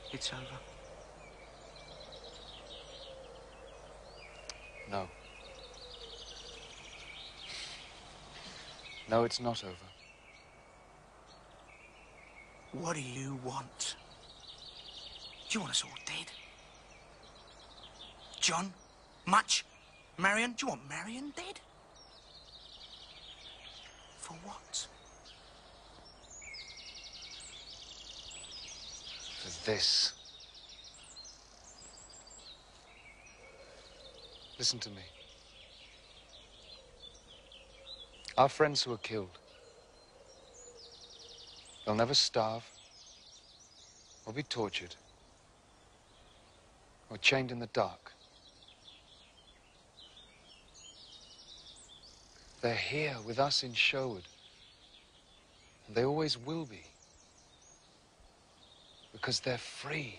It's over. No. No, it's not over. What do you want? Do you want us all dead? John? Much? Marion? Do you want Marion dead? For what? For this. Listen to me. Our friends who are killed, they'll never starve, or be tortured, or chained in the dark. They're here with us in Sherwood, and they always will be, because they're free.